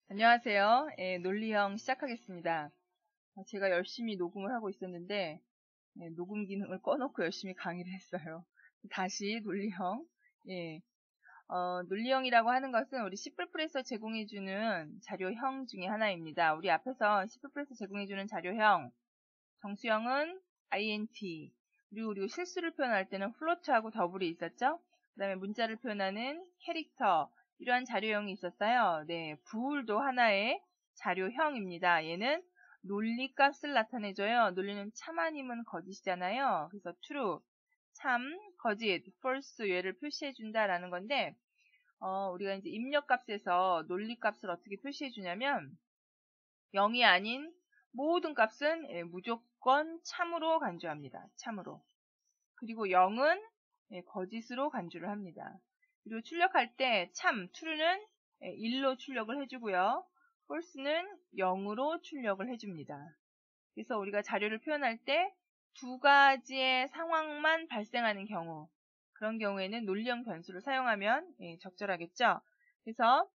안녕하세요. 논리형 시작하겠습니다. 제가 열심히 녹음을 하고 있었는데 녹음 기능을 꺼놓고 열심히 강의를 했어요. 다시 논리형. 예, 논리형이라고 하는 것은 우리 C++에서 제공해주는 자료형 중에 하나입니다. 우리 앞에서 C++에서 제공해주는 자료형, 정수형은 int, 그리고 실수를 표현할 때는 float하고 더블이 있었죠. 그 다음에 문자를 표현하는 캐릭터, 이러한 자료형이 있었어요. 네, bool도 하나의 자료형입니다. 얘는 논리값을 나타내줘요. 논리는 참 아니면 거짓이잖아요. 그래서 true, 참, 거짓, false 얘를 표시해준다라는 건데, 우리가 이제 입력값에서 논리값을 어떻게 표시해주냐면 0이 아닌 모든 값은 무조건 참으로 간주합니다. 참으로. 그리고 0은 거짓으로 간주를 합니다. 그리고 출력할 때 참, true는 1로 출력을 해주고요. false는 0으로 출력을 해줍니다. 그래서 우리가 자료를 표현할 때 두 가지의 상황만 발생하는 경우, 그런 경우에는 논리형 변수를 사용하면 적절하겠죠. 그래서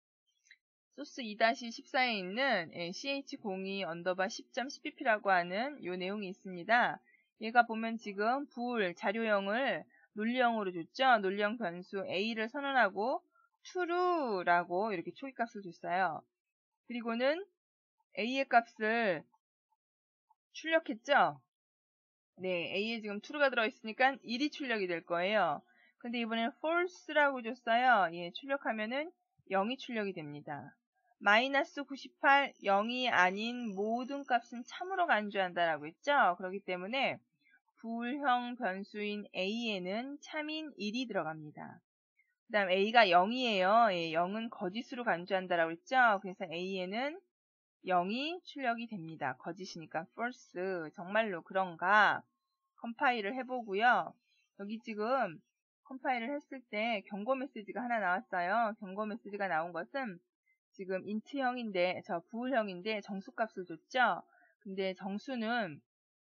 소스 2-14에 있는 ch02 언더바 10.12p라고 하는 이 내용이 있습니다. 얘가 보면 지금 bool 자료형을 논리형으로 줬죠. 논리형 변수 a를 선언하고 true라고 이렇게 초기값을 줬어요. 그리고는 a의 값을 출력했죠. 네, a에 지금 true가 들어있으니까 1이 출력이 될 거예요. 근데 이번엔 false라고 줬어요. 예, 출력하면은 0이 출력이 됩니다. 마이너스 98, 0이 아닌 모든 값은 참으로 간주한다라고 했죠. 그렇기 때문에 불형 변수인 a에는 참인 1이 들어갑니다. 그 다음 a가 0이에요. 예, 0은 거짓으로 간주한다라고 했죠. 그래서 a에는 0이 출력이 됩니다. 거짓이니까 false. 정말로 그런가? 컴파일을 해보고요. 여기 지금 컴파일을 했을 때 경고 메시지가 하나 나왔어요. 경고 메시지가 나온 것은 지금 int형인데, bool형인데 정수값을 줬죠. 근데 정수는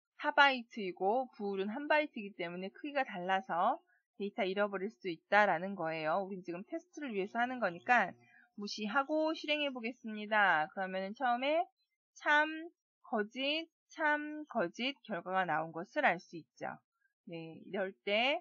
4바이트이고 bool은 1바이트이기 때문에 크기가 달라서 데이터 잃어버릴 수 있다라는 거예요. 우린 지금 테스트를 위해서 하는 거니까 무시하고 실행해 보겠습니다. 그러면 처음에 참, 거짓 결과가 나온 것을 알 수 있죠. 네, 이럴 때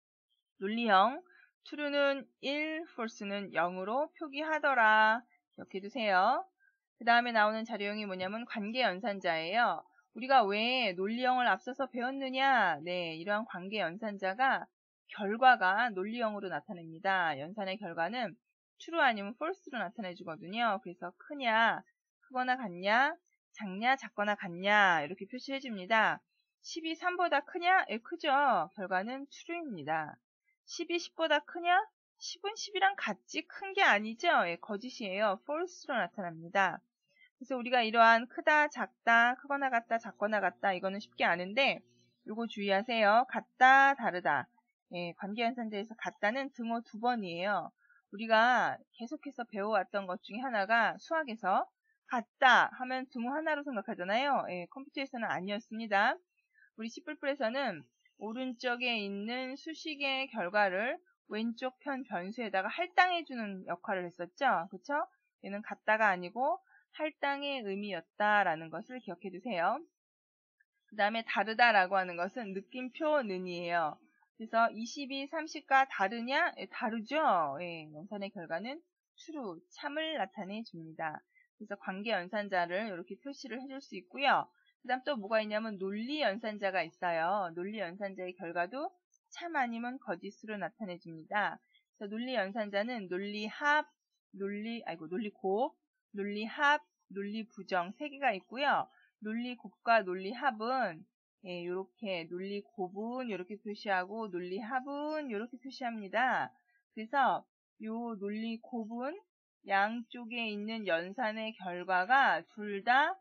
논리형 true는 1, false는 0으로 표기하더라. 이렇게 해두세요. 그 다음에 나오는 자료형이 뭐냐면 관계연산자예요. 우리가 왜 논리형을 앞서서 배웠느냐? 네, 이러한 관계연산자가 결과가 논리형으로 나타냅니다. 연산의 결과는 true 아니면 false로 나타내주거든요. 그래서 크냐, 크거나 같냐, 작냐, 작거나 같냐 이렇게 표시해 줍니다. 10이 3보다 크냐? 예, 크죠. 결과는 true입니다. 10이 10보다 크냐? 10은 10이랑 같지 큰 게 아니죠. 예, 거짓이에요. false로 나타납니다. 그래서 우리가 이러한 크다, 작다, 크거나 같다, 작거나 같다 이거는 쉽게 아는데 요거 주의하세요. 같다, 다르다. 예, 관계연산자에서 같다는 등호 2번이에요. 우리가 계속해서 배워왔던 것 중에 하나가 수학에서 같다 하면 등호 하나로 생각하잖아요. 예, 컴퓨터에서는 아니었습니다. 우리 C++에서는 오른쪽에 있는 수식의 결과를 왼쪽 편 변수에다가 할당해주는 역할을 했었죠. 그쵸? 얘는 같다가 아니고 할당의 의미였다라는 것을 기억해 두세요. 그 다음에 다르다라고 하는 것은 느낌표는이에요. 그래서 22, 30과 다르냐? 예, 다르죠. 예, 연산의 결과는 true, 참을 나타내 줍니다. 그래서 관계 연산자를 이렇게 표시를 해줄 수 있고요. 그 다음 또 뭐가 있냐면 논리 연산자가 있어요. 논리 연산자의 결과도 참 아니면 거짓으로 나타내 줍니다. 그래서 논리 연산자는 논리합, 논리곱, 논리합, 논리부정 3개가 있고요. 논리곱과 논리합은 이렇게 논리곱은 이렇게 표시하고 논리합은 이렇게 표시합니다. 그래서 요 논리곱은 양쪽에 있는 연산의 결과가 둘 다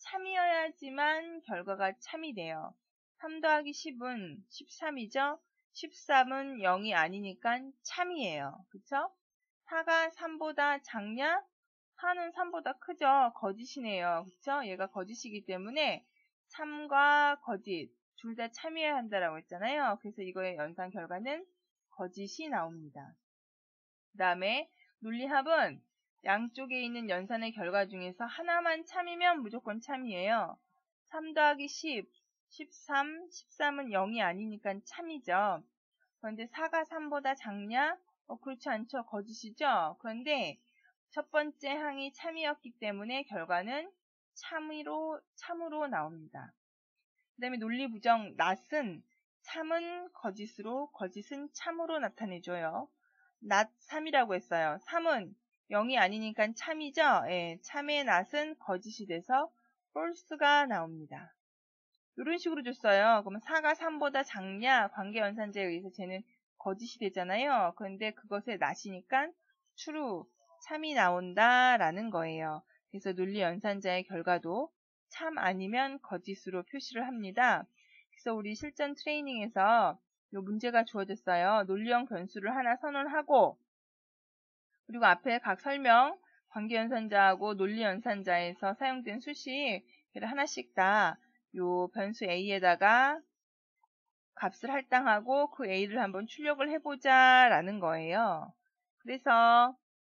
참이어야지만 결과가 참이 돼요. 3 더하기 10은 13이죠. 13은 0이 아니니까 참이에요. 그쵸? 4가 3보다 작냐? 4는 3보다 크죠. 거짓이네요. 그쵸? 얘가 거짓이기 때문에 참과 거짓 둘 다 참여해야 한다라고 했잖아요. 그래서 이거의 연산 결과는 거짓이 나옵니다. 그 다음에 논리합은 양쪽에 있는 연산의 결과 중에서 하나만 참이면 무조건 참이에요. 3 더하기 10, 13, 13은 0이 아니니까 참이죠. 그런데 4가 3보다 작냐? 그렇지 않죠. 거짓이죠. 그런데 첫 번째 항이 참이었기 때문에 결과는 참으로 나옵니다. 그 다음에 논리부정 낫은 참은 거짓으로, 거짓은 참으로 나타내줘요. 낫 3이라고 했어요. 3은 0이 아니니까 참이죠. 예, 참의 낫은 거짓이 돼서 false가 나옵니다. 이런 식으로 줬어요. 그러면 4가 3보다 작냐? 관계연산자에 의해서 쟤는 거짓이 되잖아요. 그런데 그것의 낫이니까 true, 참이 나온다라는 거예요. 그래서 논리연산자의 결과도 참 아니면 거짓으로 표시를 합니다. 그래서 우리 실전 트레이닝에서 이 문제가 주어졌어요. 논리형 변수를 하나 선언하고 그리고 앞에 각 설명, 관계연산자하고 논리연산자에서 사용된 수식을 하나씩 다 요 변수 a에다가 값을 할당하고 그 a를 한번 출력을 해보자 라는 거예요. 그래서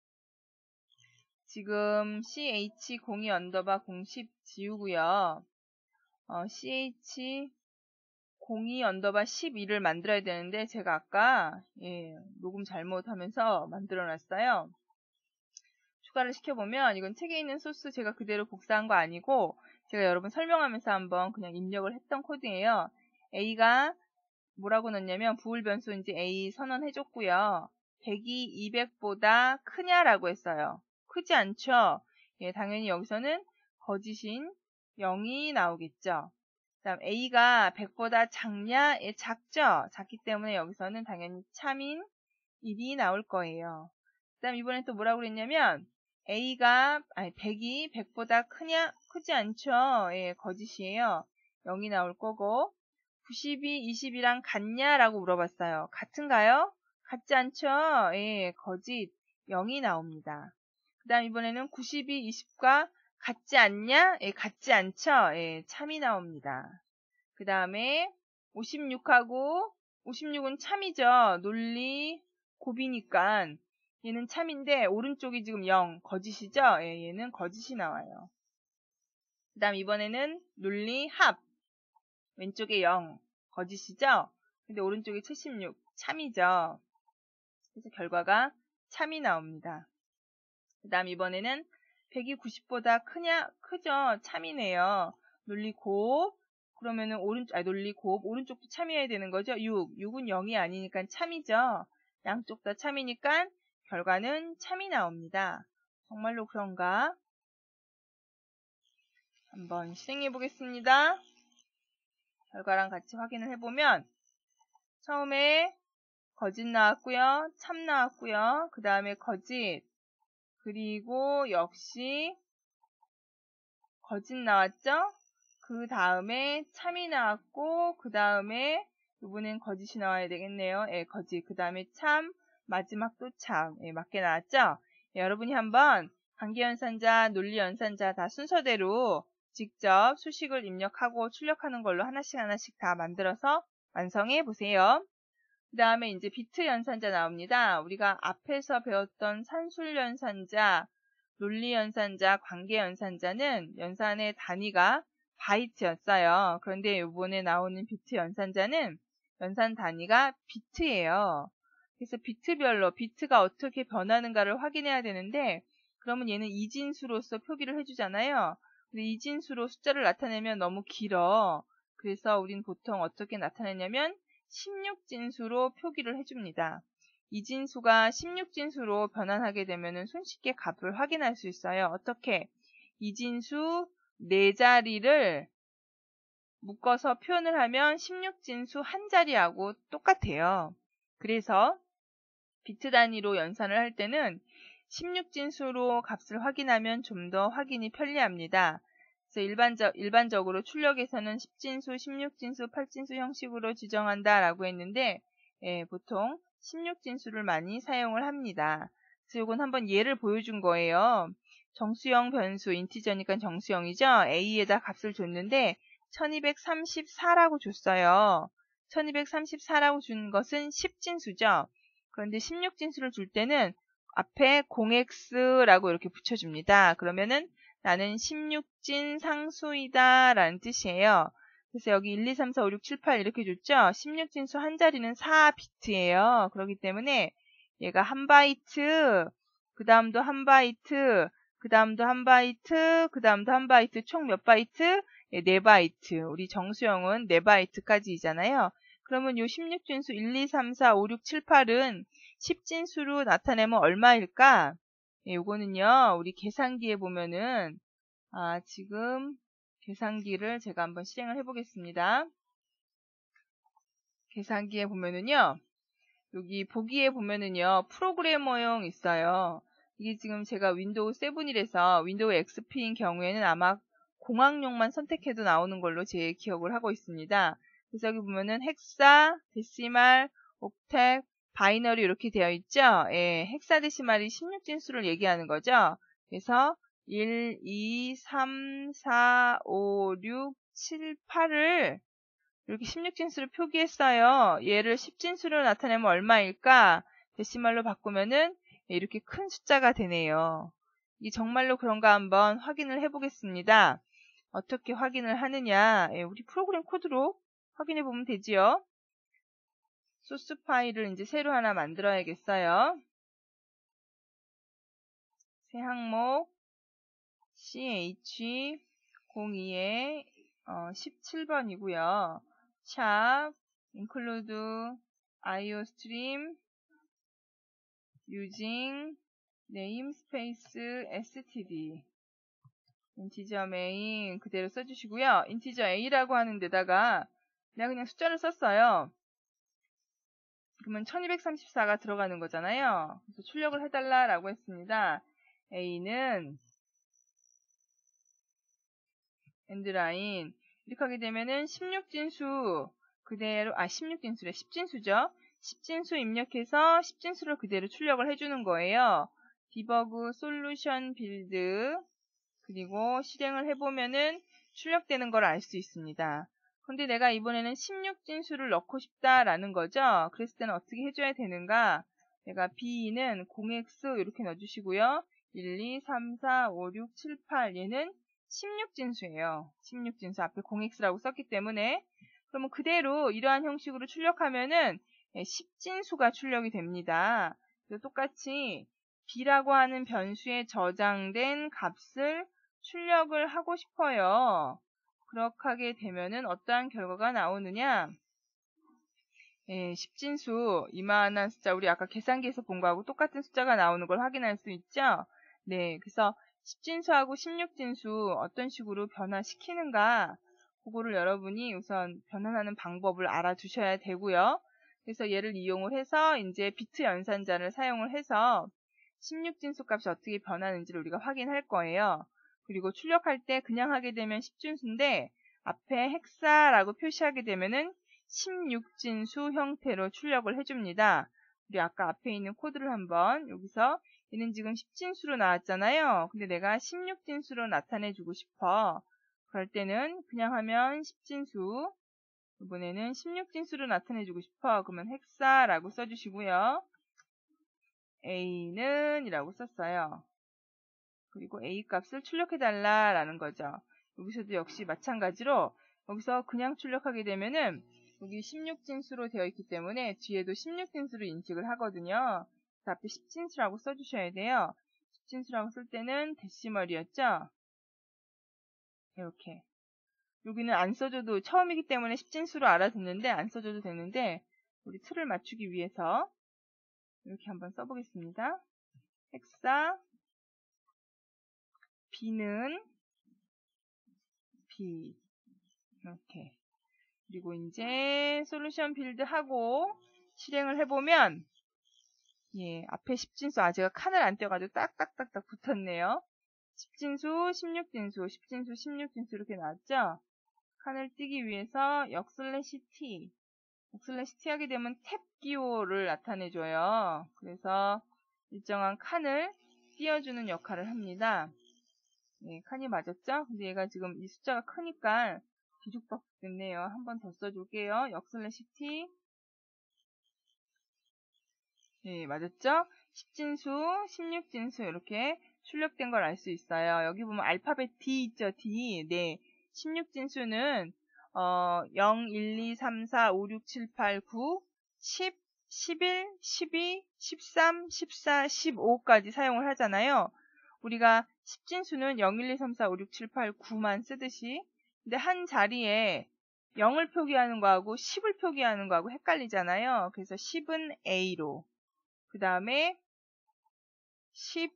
지금 ch02 언더바 010 지우고요. ch02 언더바 12를 만들어야 되는데 제가 아까 녹음 잘못하면서 만들어 놨어요. 추가를 시켜보면 이건 책에 있는 소스 제가 그대로 복사한 거 아니고 제가 여러분 설명하면서 한번 그냥 입력을 했던 코드예요. A가 뭐라고 넣냐면 부울 변수 이제 A 선언해줬고요. 100이 200보다 크냐라고 했어요. 크지 않죠? 예, 당연히 여기서는 거짓인 0이 나오겠죠. 그 다음 A가 100보다 작냐? 예, 작죠? 작기 때문에 여기서는 당연히 참인 1이 나올 거예요. 그 다음 이번엔 또 뭐라고 그랬냐면 A가 100이 100보다 크냐? 크지 않죠? 예, 거짓이에요. 0이 나올 거고 90이 20이랑 같냐라고 물어봤어요. 같은가요? 같지 않죠? 예, 거짓 0이 나옵니다. 그 다음 이번에는 90이 20과 같지 않냐? 예, 같지 않죠? 예, 참이 나옵니다. 그 다음에 56하고 56은 참이죠. 논리 곱이니까 얘는 참인데 오른쪽이 지금 0, 거짓이죠? 예, 얘는 거짓이 나와요. 그 다음 이번에는 논리 합, 왼쪽에 0, 거짓이죠? 근데 오른쪽이 76, 참이죠? 그래서 결과가 참이 나옵니다. 그 다음 이번에는 100이 90보다 크냐? 크죠? 참이네요. 논리 곱, 그러면은 논리 곱, 오른쪽도 참이어야 되는 거죠? 6은 0이 아니니까 참이죠? 양쪽 다 참이니까 결과는 참이 나옵니다. 정말로 그런가? 한번 실행해 보겠습니다. 결과랑 같이 확인을 해보면 처음에 거짓 나왔고요. 참 나왔고요. 그 다음에 거짓, 그리고 역시 거짓 나왔죠? 그 다음에 참이 나왔고 그 다음에 이번엔 거짓이 나와야 되겠네요. 예, 거짓. 그 다음에 참, 마지막도 참. 예, 맞게 나왔죠? 예, 여러분이 한번 관계연산자, 논리연산자 다 순서대로 직접 수식을 입력하고 출력하는 걸로 하나씩 다 만들어서 완성해 보세요. 그 다음에 이제 비트 연산자 나옵니다. 우리가 앞에서 배웠던 산술 연산자, 논리 연산자, 관계 연산자는 연산의 단위가 바이트였어요. 그런데 이번에 나오는 비트 연산자는 연산 단위가 비트예요. 그래서 비트별로 비트가 어떻게 변하는가를 확인해야 되는데 그러면 얘는 이진수로서 표기를 해주잖아요. 근데 이진수로 숫자를 나타내면 너무 길어. 그래서 우린 보통 어떻게 나타내냐면 16진수로 표기를 해줍니다. 이 진수가 16진수로 변환하게 되면 손쉽게 값을 확인할 수 있어요. 어떻게? 이 진수 4자리를 묶어서 표현을 하면 16진수 한 자리하고 똑같아요. 그래서 비트 단위로 연산을 할 때는 16진수로 값을 확인하면 좀 더 확인이 편리합니다. 그래서 일반적으로 출력에서는 10진수, 16진수, 8진수 형식으로 지정한다라고 했는데 보통 16진수를 많이 사용을 합니다. 그래서 이건 한번 예를 보여준 거예요. 정수형 변수, 인티저니까 정수형이죠. A에다 값을 줬는데 1234라고 줬어요. 1234라고 준 것은 10진수죠. 그런데 16진수를 줄 때는 앞에 0x라고 이렇게 붙여줍니다. 그러면은 나는 16진 상수이다 라는 뜻이에요. 그래서 여기 1, 2, 3, 4, 5, 6, 7, 8 이렇게 줬죠. 16진수 한 자리는 4비트예요. 그렇기 때문에 얘가 한 바이트, 그 다음도 한 바이트, 그 다음도 한 바이트, 그 다음도 한 바이트, 총 몇 바이트? 예, 4바이트. 우리 정수영은 4바이트까지이잖아요. 그러면 요 16진수 1, 2, 3, 4, 5, 6, 7, 8은 10진수로 나타내면 얼마일까? 예, 요거는요, 우리 계산기에 보면은, 지금 계산기를 제가 한번 실행을 해보겠습니다. 계산기에 보면은요, 여기 보기에 보면은요, 프로그래머용 있어요. 이게 지금 제가 윈도우 7이라서 윈도우 XP인 경우에는 아마 공학용만 선택해도 나오는 걸로 제 기억을 하고 있습니다. 그래서 여기 보면은 헥사, 데시말, 옥텟, 바이너리 이렇게 되어 있죠. 예, 헥사데시말이 16진수를 얘기하는 거죠. 그래서 1, 2, 3, 4, 5, 6, 7, 8을 이렇게 16진수를 표기했어요. 얘를 10진수로 나타내면 얼마일까? 데시말로 바꾸면은 이렇게 큰 숫자가 되네요. 이게 정말로 그런가 한번 확인을 해보겠습니다. 어떻게 확인을 하느냐? 우리 프로그램 코드로 확인해 보면 되지요. 소스 파일을 이제 새로 하나 만들어야겠어요. 새 항목 ch02에 17번이고요. 샵 include iostream using namespace std 인티저 메인 그대로 써주시고요. 인티저 a라고 하는 데다가 내가 그냥 숫자를 썼어요. 그러면 1234가 들어가는 거잖아요. 그래서 출력을 해달라라고 했습니다. a는 엔드라인 이렇게 하게 되면은 16진수 그대로 16진수래 10진수죠. 10진수 입력해서 10진수를 그대로 출력을 해주는 거예요. 디버그 솔루션 빌드 그리고 실행을 해보면은 출력되는 걸 알 수 있습니다. 근데 내가 이번에는 16진수를 넣고 싶다라는 거죠. 그랬을 때는 어떻게 해줘야 되는가? 내가 B는 0x 이렇게 넣어주시고요. 1, 2, 3, 4, 5, 6, 7, 8 얘는 16진수예요. 16진수 앞에 0x라고 썼기 때문에 그러면 그대로 이러한 형식으로 출력하면은 10진수가 출력이 됩니다. 똑같이 B라고 하는 변수에 저장된 값을 출력을 하고 싶어요. 그렇게 하게 되면은 어떠한 결과가 나오느냐? 10진수 이만한 숫자 우리 아까 계산기에서 본 거하고 똑같은 숫자가 나오는 걸 확인할 수 있죠? 네, 그래서 10진수하고 16진수 어떤 식으로 변화시키는가 그거를 여러분이 우선 변환하는 방법을 알아두셔야 되고요. 그래서 얘를 이용을 해서 이제 비트 연산자를 사용을 해서 16진수 값이 어떻게 변하는지를 우리가 확인할 거예요. 그리고 출력할 때 그냥 하게 되면 10진수인데 앞에 헥사라고 표시하게 되면은 16진수 형태로 출력을 해줍니다. 우리 아까 앞에 있는 코드를 한번 여기서 얘는 지금 10진수로 나왔잖아요. 근데 내가 16진수로 나타내주고 싶어. 그럴 때는 그냥 하면 10진수 이번에는 16진수로 나타내주고 싶어. 그러면 헥사라고 써주시고요. A는 이라고 썼어요. 그리고 A 값을 출력해달라라는 거죠. 여기서도 역시 마찬가지로 여기서 그냥 출력하게 되면은 여기 16진수로 되어 있기 때문에 뒤에도 16진수로 인식을 하거든요. 그래서 앞에 10진수라고 써주셔야 돼요. 10진수라고 쓸 때는 데시멀이었죠. 이렇게. 여기는 안 써줘도 처음이기 때문에 10진수로 알아듣는데 안 써줘도 되는데 우리 틀을 맞추기 위해서 이렇게 한번 써보겠습니다. 헥사 B는 B 이렇게 그리고 이제 솔루션 빌드 하고 실행을 해보면 앞에 10진수 제가 칸을 안 떼어가지고 딱딱딱딱 붙었네요. 10진수, 16진수, 10진수, 16진수 이렇게 나왔죠? 칸을 띄기 위해서 역/t 역/t 하게 되면 탭 기호를 나타내줘요. 그래서 일정한 칸을 띄워주는 역할을 합니다. 칸이 맞았죠? 근데 얘가 지금 이 숫자가 크니까 뒤죽박죽 됐네요. 한 번 더 써줄게요. 역/t 네, 맞았죠? 10진수, 16진수 이렇게 출력된 걸 알 수 있어요. 여기 보면 알파벳 D 있죠, D. 네. 16진수는 0, 1, 2, 3, 4, 5, 6, 7, 8, 9, 10, 11, 12, 13, 14, 15까지 사용을 하잖아요. 우리가 10진수는 0, 1, 2, 3, 4, 5, 6, 7, 8, 9만 쓰듯이 근데 한 자리에 0을 표기하는 거하고 10을 표기하는 거하고 헷갈리잖아요. 그래서 10은 A로 그 다음에 10,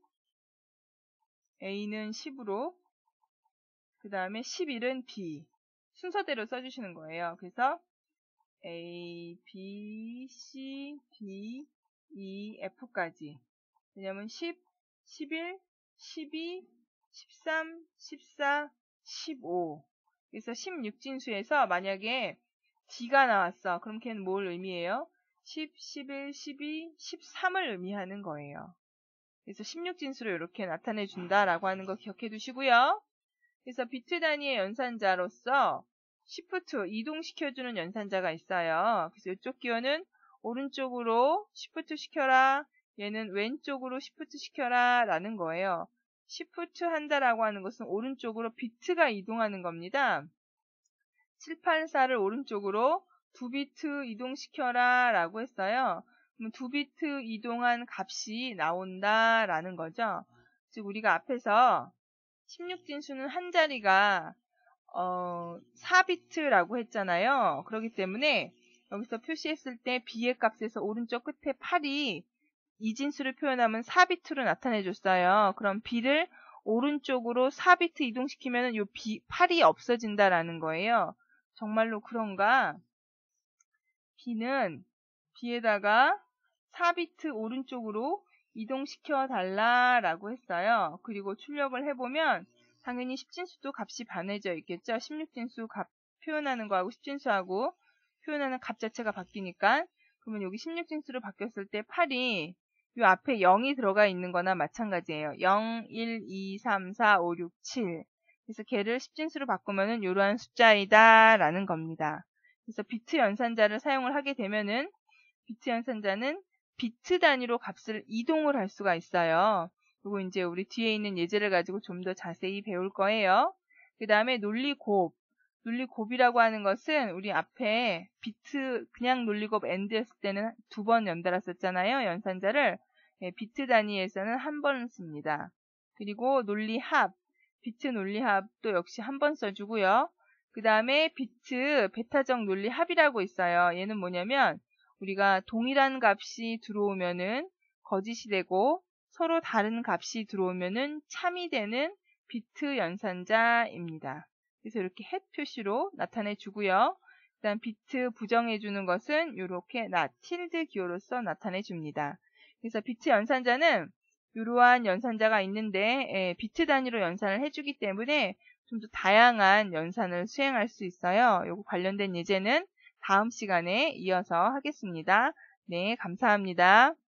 A는 10으로 그 다음에 11은 B 순서대로 써주시는 거예요. 그래서 A, B, C, D, E, F까지 왜냐면 10, 11, 12, 13, 14, 15 그래서 16진수에서 만약에 D가 나왔어. 그럼 걔는 뭘 의미해요? 10, 11, 12, 13을 의미하는 거예요. 그래서 16진수로 이렇게 나타내 준다라고 하는 거 기억해 두시고요. 그래서 비트 단위의 연산자로서 Shift 이동시켜주는 연산자가 있어요. 그래서 이쪽 기호는 오른쪽으로 Shift 시켜라. 얘는 왼쪽으로 Shift 시켜라 라는 거예요. Shift 한다라고 하는 것은 오른쪽으로 비트가 이동하는 겁니다. 784를 오른쪽으로 2비트 이동시켜라 라고 했어요. 그럼 2비트 이동한 값이 나온다 라는 거죠. 즉 우리가 앞에서 16진수는 한 자리가 4비트라고 했잖아요. 그렇기 때문에 여기서 표시했을 때 B의 값에서 오른쪽 끝에 8이 이진수를 표현하면 4비트로 나타내줬어요. 그럼 B를 오른쪽으로 4비트 이동시키면 이 8이 없어진다라는 거예요. 정말로 그런가? B는 B에다가 4비트 오른쪽으로 이동시켜 달라라고 했어요. 그리고 출력을 해보면 당연히 10진수도 값이 반해져 있겠죠. 16진수 값 표현하는 거하고 10진수하고 표현하는 값 자체가 바뀌니까 그러면 여기 16진수로 바뀌었을 때 8이 이 앞에 0이 들어가 있는 거나 마찬가지예요. 0, 1, 2, 3, 4, 5, 6, 7 그래서 걔를 10진수로 바꾸면은 이러한 숫자이다 라는 겁니다. 그래서 비트 연산자를 사용을 하게 되면은 비트 연산자는 비트 단위로 값을 이동을 할 수가 있어요. 그리고 이제 우리 뒤에 있는 예제를 가지고 좀 더 자세히 배울 거예요. 그 다음에 논리곱. 논리곱이라고 하는 것은 우리 앞에 비트 그냥 논리곱 엔드 했을 때는 2번 연달았었잖아요. 연산자를. 비트 단위에서는 한 번 씁니다. 그리고 논리합. 비트 논리합도 역시 한 번 써주고요. 그 다음에 비트 베타적 논리합이라고 있어요. 얘는 뭐냐면 우리가 동일한 값이 들어오면은 거짓이 되고 서로 다른 값이 들어오면은 참이 되는 비트 연산자입니다. 그래서 이렇게 햇 표시로 나타내 주고요. 그다음 비트 부정해 주는 것은 이렇게 tilde 기호로서 나타내 줍니다. 그래서 비트 연산자는 이러한 연산자가 있는데 비트 단위로 연산을 해주기 때문에 좀 더 다양한 연산을 수행할 수 있어요. 요거 관련된 예제는 다음 시간에 이어서 하겠습니다. 네, 감사합니다.